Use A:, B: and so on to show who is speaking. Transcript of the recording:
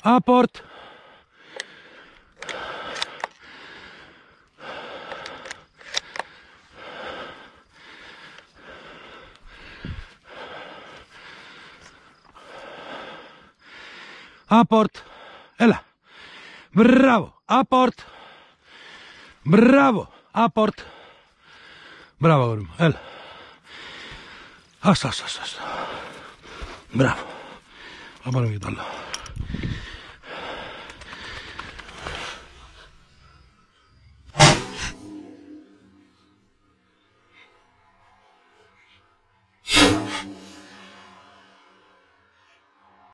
A: Aport. Aport. Έλα. Μπράβο. Aport. Μπράβο. Aport. Μπράβο, αγόρι μου. Έλα. Άστα. Μπράβο. Θα πάρουμε και το άλλο.